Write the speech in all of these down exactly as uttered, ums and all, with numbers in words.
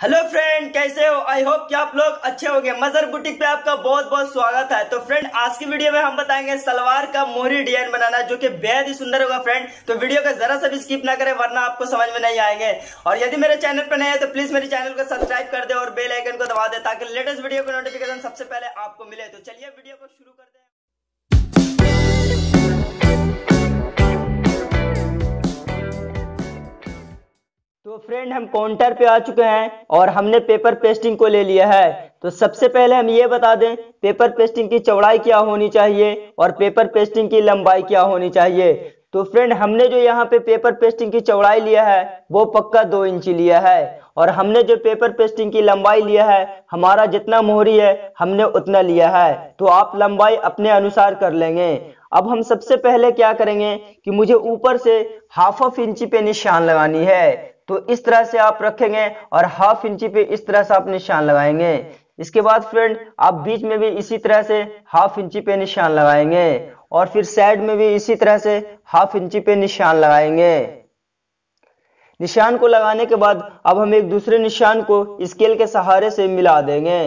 Hello friend, कैसे हो? I hope कि आप लोग अच्छे होंगे। मजर बुटीक पे आपका बहुत बहुत स्वागत है। तो फ्रेंड, आज की वीडियो में हम बताएंगे सलवार का मोहरी डिजाइन बनाना, जो कि बेहद ही सुंदर होगा फ्रेंड। तो वीडियो का जरा सा भी स्किप ना करें, वरना आपको समझ में नहीं आएंगे। और यदि मेरे चैनल पर नए हैं तो प्लीज मेरे चैनल को सब्सक्राइब कर दे और बेल आइकन को दबा दे, ताकि लेटेस्ट वीडियो का नोटिफिकेशन सबसे पहले आपको मिले। तो चलिए वीडियो को शुरू करते हैं। तो फ्रेंड, हम काउंटर पे आ चुके हैं और हमने पेपर पेस्टिंग को ले लिया है। तो सबसे पहले हम ये बता दें पेपर पेस्टिंग की चौड़ाई क्या होनी चाहिए और पेपर पेस्टिंग की लंबाई क्या होनी चाहिए। तो फ्रेंड, हमने जो यहाँ पे पेपर पेस्टिंग की चौड़ाई लिया है वो पक्का दो इंची लिया है, और हमने जो पेपर पेस्टिंग की लंबाई लिया है, हमारा जितना मोहरी है हमने उतना लिया है। तो आप लंबाई अपने अनुसार कर लेंगे। अब हम सबसे पहले क्या करेंगे कि मुझे ऊपर से हाफ ऑफ इंची पे निशान लगानी है। तो इस तरह से आप रखेंगे और हाफ इंची पे इस तरह से आप निशान लगाएंगे। इसके बाद फ्रेंड, आप बीच में भी इसी तरह से हाफ इंची पे निशान लगाएंगे, और फिर साइड में भी इसी तरह से हाफ इंची पे निशान लगाएंगे। निशान को लगाने के बाद अब हम एक दूसरे निशान को स्केल के सहारे से मिला देंगे।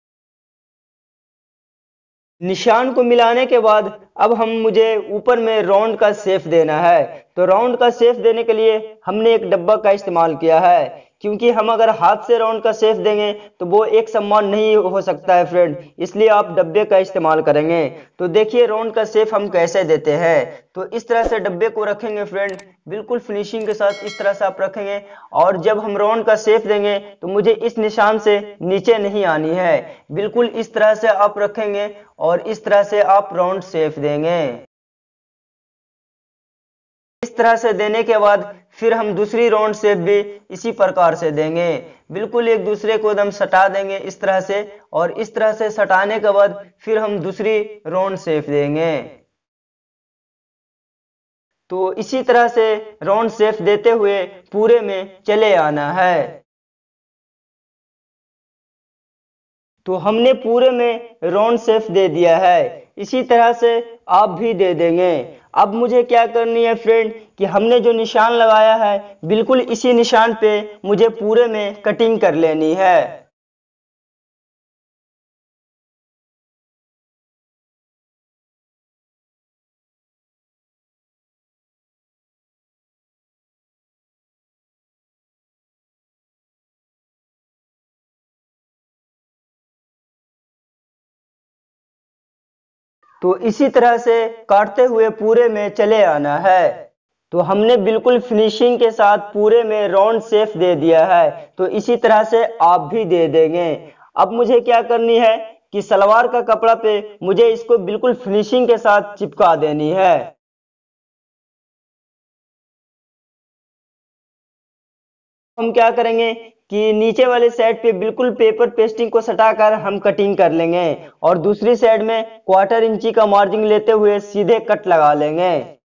निशान को मिलाने के बाद अब हम मुझे ऊपर में राउंड का शेप देना है। तो राउंड का शेप देने के लिए हमने एक डब्बा का इस्तेमाल किया है, क्योंकि हम अगर हाथ से राउंड का शेप देंगे तो वो एक समान नहीं हो सकता है फ्रेंड, इसलिए आप डब्बे का इस्तेमाल करेंगे। तो देखिए राउंड का शेप हम कैसे देते हैं। तो इस तरह से डब्बे को रखेंगे फ्रेंड, बिल्कुल फिनिशिंग के साथ इस तरह से आप रखेंगे। और जब हम राउंड का शेप देंगे तो मुझे इस निशान से नीचे नहीं आनी है, बिल्कुल इस तरह से आप रखेंगे और इस तरह से आप राउंड शेप देंगे। इस तरह से देने के बाद फिर हम दूसरी राउंड शेप भी इसी प्रकार से देंगे, बिल्कुल एक दूसरे को एकदम सटा देंगे इस तरह से। और इस तरह से सटाने के बाद फिर हम दूसरी राउंड शेप देंगे। तो इसी तरह से राउंड शेप देते हुए पूरे में चले आना है। तो हमने पूरे में राउंड शेप दे दिया है, इसी तरह से आप भी दे देंगे। अब मुझे क्या करनी है फ्रेंड कि हमने जो निशान लगाया है बिल्कुल इसी निशान पे मुझे पूरे में कटिंग कर लेनी है। तो इसी तरह से काटते हुए पूरे में चले आना है। तो हमने बिल्कुल फिनिशिंग के साथ पूरे में राउंड शेप दे दिया है, तो इसी तरह से आप भी दे देंगे। अब मुझे क्या करनी है कि सलवार का कपड़ा पे मुझे इसको बिल्कुल फिनिशिंग के साथ चिपका देनी है। हम क्या करेंगे कि नीचे वाले साइड पे बिल्कुल पेपर पेस्टिंग को सटाकर हम कटिंग कर लेंगे, और दूसरी साइड में क्वार्टर इंची का मार्जिन लेते हुए सीधे कट लगा लेंगे।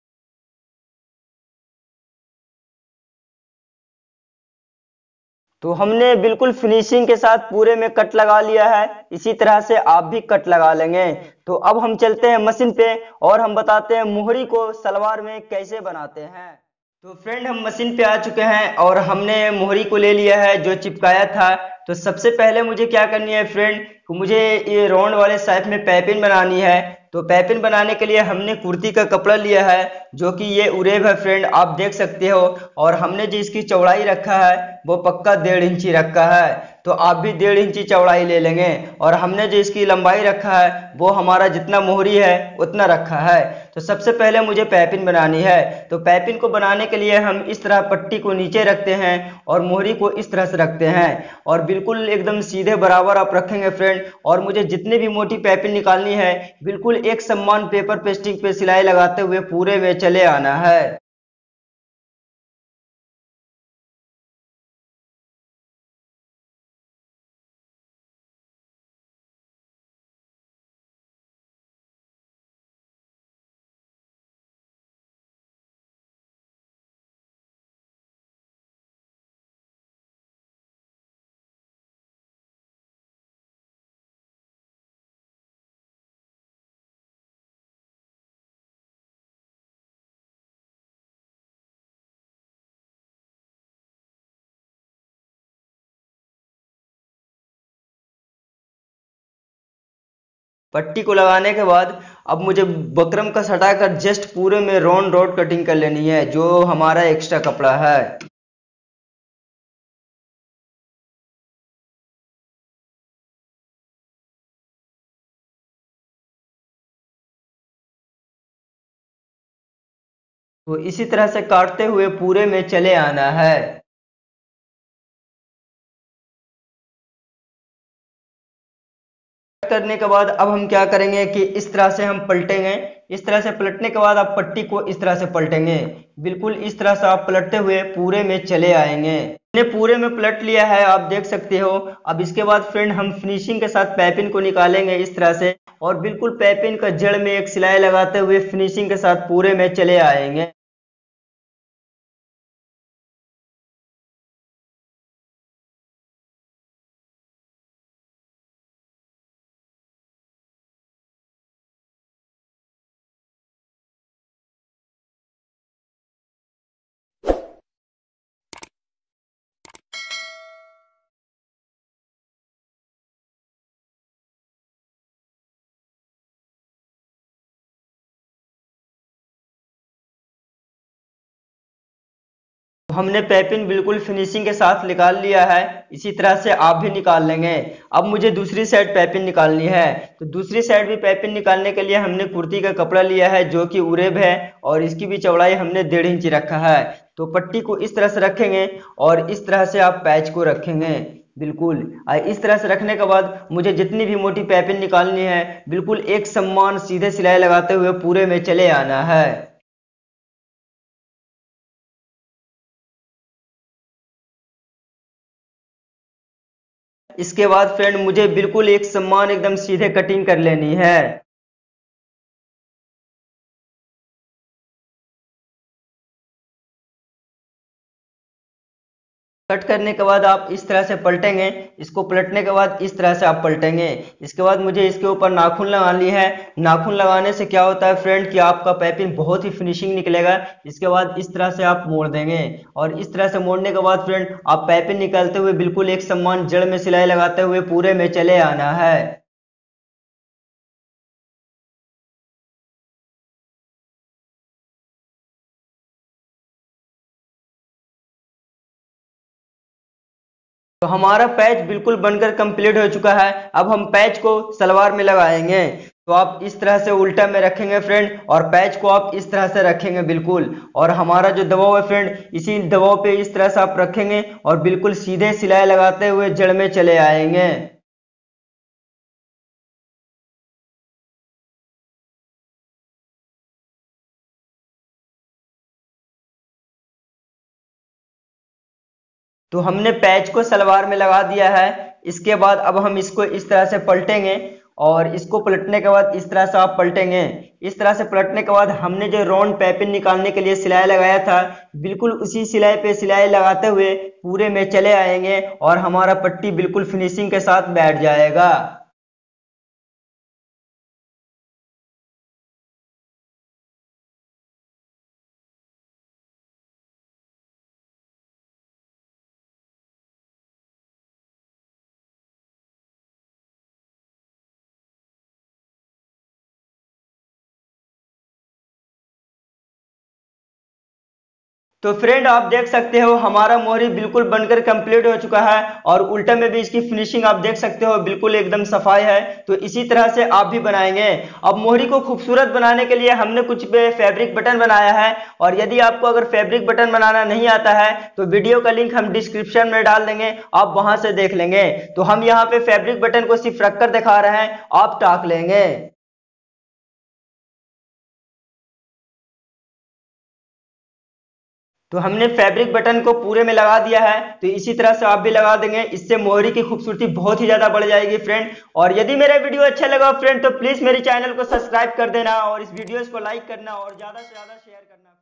तो हमने बिल्कुल फिनिशिंग के साथ पूरे में कट लगा लिया है, इसी तरह से आप भी कट लगा लेंगे। तो अब हम चलते हैं मशीन पे और हम बताते हैं मोहरी को सलवार में कैसे बनाते हैं। तो फ्रेंड, हम मशीन पे आ चुके हैं और हमने मोहरी को ले लिया है जो चिपकाया था। तो सबसे पहले मुझे क्या करनी है फ्रेंड, मुझे ये राउंड वाले शेप में पाइपिंग बनानी है। तो पाइपिंग बनाने के लिए हमने कुर्ती का कपड़ा लिया है, जो कि ये उरेब है फ्रेंड, आप देख सकते हो। और हमने जो इसकी चौड़ाई रखा है वो पक्का डेढ़ इंची रखा है, तो आप भी डेढ़ इंची चौड़ाई ले लेंगे। और हमने जो इसकी लंबाई रखा है वो हमारा जितना मोहरी है उतना रखा है। तो सबसे पहले मुझे पाइपिंग बनानी है। तो पाइपिंग को बनाने के लिए हम इस तरह पट्टी को नीचे रखते हैं और मोहरी को इस तरह से रखते हैं, और बिल्कुल एकदम सीधे बराबर आप रखेंगे फ्रेंड। और मुझे जितनी भी मोटी पाइपिंग निकालनी है बिल्कुल एक समान पेपर पेस्टिंग पे सिलाई लगाते हुए पूरे में चले आना है। पट्टी को लगाने के बाद अब मुझे बकरम कस हटाकर जस्ट पूरे में राउंड राउंड कटिंग कर लेनी है, जो हमारा एक्स्ट्रा कपड़ा है। तो इसी तरह से काटते हुए पूरे में चले आना है। करने के बाद अब हम क्या करेंगे कि इस तरह से हम पलटेंगे। इस तरह से पलटने के बाद आप पट्टी को इस तरह से पलटेंगे, बिल्कुल इस तरह से आप पलटते हुए पूरे में चले आएंगे। हमने पूरे में पलट लिया है, आप देख सकते हो। अब इसके बाद फ्रेंड हम फिनिशिंग के साथ पाइपिंग को निकालेंगे इस तरह से, और बिल्कुल पाइपिंग का जड़ में एक सिलाई लगाते हुए फिनिशिंग के साथ पूरे में चले आएंगे। हमने पाइपिंग बिल्कुल फिनिशिंग के साथ निकाल लिया है, इसी तरह से आप भी निकाल लेंगे। अब मुझे दूसरी साइड पाइपिंग निकालनी है, तो दूसरी साइड भी पाइपिंग निकालने के लिए हमने कुर्ती का कपड़ा लिया है जो कि उरेब है, और इसकी भी चौड़ाई हमने डेढ़ इंच रखा है। तो पट्टी को इस तरह से रखेंगे और इस तरह से आप पैच को रखेंगे बिल्कुल। इस तरह से रखने के बाद मुझे जितनी भी मोटी पाइपिंग निकालनी है, बिल्कुल एक समान सीधे सिलाई लगाते हुए पूरे में चले आना है। इसके बाद फ्रेंड मुझे बिल्कुल एक समान एकदम सीधे कटिंग कर लेनी है। कट करने के बाद आप इस तरह से पलटेंगे, इसको पलटने के बाद इस तरह से आप पलटेंगे। इसके बाद मुझे इसके ऊपर नाखून लगानी है। नाखून लगाने से क्या होता है फ्रेंड कि आपका पाइपिंग बहुत ही फिनिशिंग निकलेगा। इसके बाद इस तरह से आप मोड़ देंगे, और इस तरह से मोड़ने के बाद फ्रेंड आप पाइपिंग निकालते हुए बिल्कुल एक समान जड़ में सिलाई लगाते हुए पूरे में चले आना है। तो हमारा पैच बिल्कुल बनकर कंप्लीट हो चुका है। अब हम पैच को सलवार में लगाएंगे। तो आप इस तरह से उल्टा में रखेंगे फ्रेंड, और पैच को आप इस तरह से रखेंगे बिल्कुल। और हमारा जो दबाव है फ्रेंड, इसी दबाव पे इस तरह से आप रखेंगे और बिल्कुल सीधे सिलाई लगाते हुए जड़ में चले आएंगे। तो हमने पैच को सलवार में लगा दिया है। इसके बाद अब हम इसको इस तरह से पलटेंगे, और इसको पलटने के बाद इस तरह से आप पलटेंगे। इस तरह से पलटने के बाद हमने जो राउंड पाइपिंग निकालने के लिए सिलाई लगाया था, बिल्कुल उसी सिलाई पे सिलाई लगाते हुए पूरे में चले आएंगे, और हमारा पट्टी बिल्कुल फिनिशिंग के साथ बैठ जाएगा। तो फ्रेंड आप देख सकते हो हमारा मोहरी बिल्कुल बनकर कंप्लीट हो चुका है, और उल्टा में भी इसकी फिनिशिंग आप देख सकते हो बिल्कुल एकदम सफाई है। तो इसी तरह से आप भी बनाएंगे। अब मोहरी को खूबसूरत बनाने के लिए हमने कुछ पे फैब्रिक बटन बनाया है, और यदि आपको अगर फैब्रिक बटन बनाना नहीं आता है तो वीडियो का लिंक हम डिस्क्रिप्शन में डाल देंगे, आप वहां से देख लेंगे। तो हम यहाँ पे फैब्रिक बटन को सिर्फ रखकर दिखा रहे हैं, आप टाक लेंगे। तो हमने फैब्रिक बटन को पूरे में लगा दिया है, तो इसी तरह से आप भी लगा देंगे। इससे मोहरी की खूबसूरती बहुत ही ज्यादा बढ़ जाएगी फ्रेंड। और यदि मेरा वीडियो अच्छा लगा फ्रेंड, तो प्लीज मेरे चैनल को सब्सक्राइब कर देना, और इस वीडियो को लाइक करना और ज्यादा से ज्यादा शेयर करना।